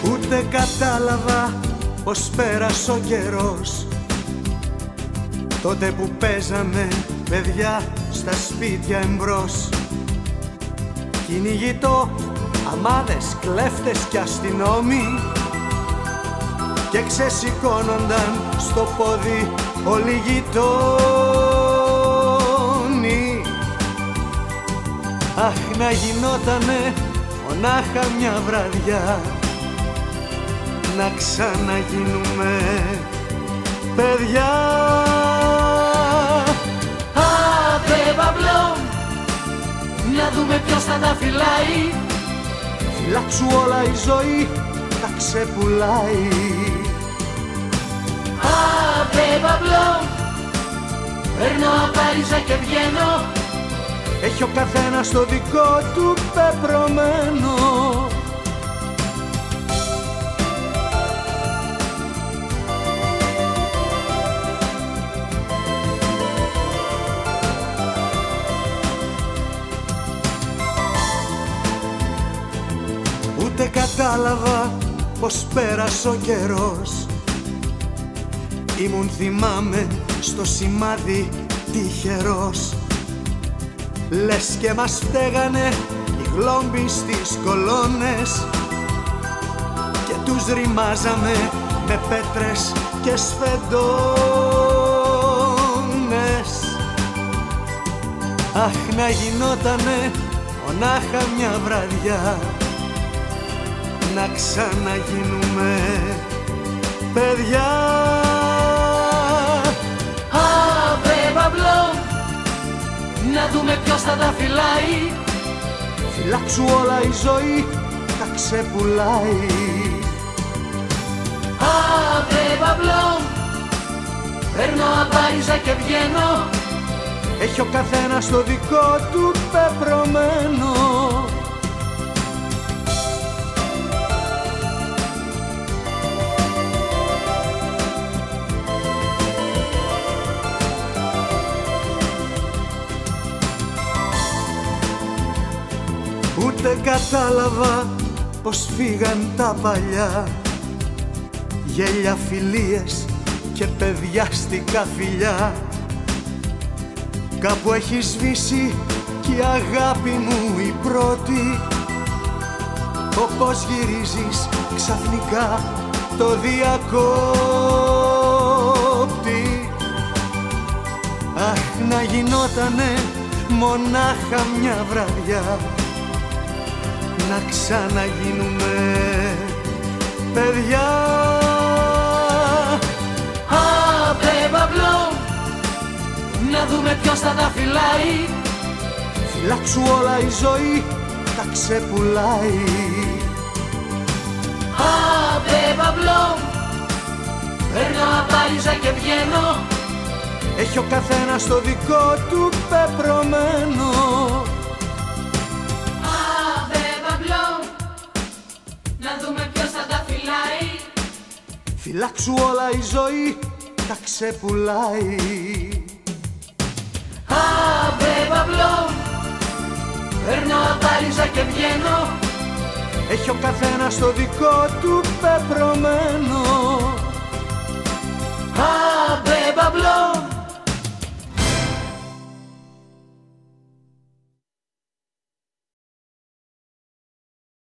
Ούτε κατάλαβα πως πέρασε ο καιρός, τότε που παίζαμε παιδιά στα σπίτια εμπρός. Κυνηγητό, αμάδες, κλέφτες κι αστυνόμοι, και ξεσηκώνονταν στο πόδι όλοι γειτόνοι. Αχ, να γινότανε μονάχα μια βραδιά, να ξαναγίνουμε παιδιά. Άντε Παυλό, να δούμε ποιος θα τα φυλάει. Φυλάξου όλα, η ζωή τα ξεπουλάει. Άντε Παυλό, παίρνω απάριζα και βγαίνω. Έχει ο καθένας το δικό του πεπρωμένο. Ούτε κατάλαβα πως πέρασε ο καιρός, ήμουν θυμάμαι στο σημάδι τυχερός. Λες και μας φταίγανε οι γλόμποι στις κολόνες, και τους ρημάζαμε με πέτρες και σφεντώνες. Αχ, να γινότανε μονάχα μια βραδιά, να ξαναγίνουμε παιδιά. Άντε Παυλό, να δούμε ποιος θα τα φυλάει. Φυλάξου όλα, η ζωή τα ξεπουλάει. Άντε Παυλό, παίρνω απάριζα και βγαίνω. Έχει ο καθένας το δικό του πεπρωμένο. Ούτε κατάλαβα πως φύγαν τα παλιά, γέλια, φιλίες και παιδιάστικα φιλιά. Κάπου έχει σβήσει κι η αγάπη μου η πρώτη, όπως γυρίζεις ξαφνικά το διακόπτη. Αχ, να γινότανε μονάχα μια βραδιά, να ξαναγίνουμε παιδιά. Άντε Παυλό, να δούμε ποιος θα τα φυλάει. Φυλάξου όλα, η ζωή τα ξεπουλάει. Άντε Παυλό, παίρνω απάριζα και βγαίνω. Έχει ο καθένας το δικό του πεπρωμένο. Φυλάξου όλα, η ζωή τα ξεπουλάει. Άντε Παυλό, παίρνω απάριζα και βγαίνω. Έχει ο καθένας το δικό του πεπρωμένο.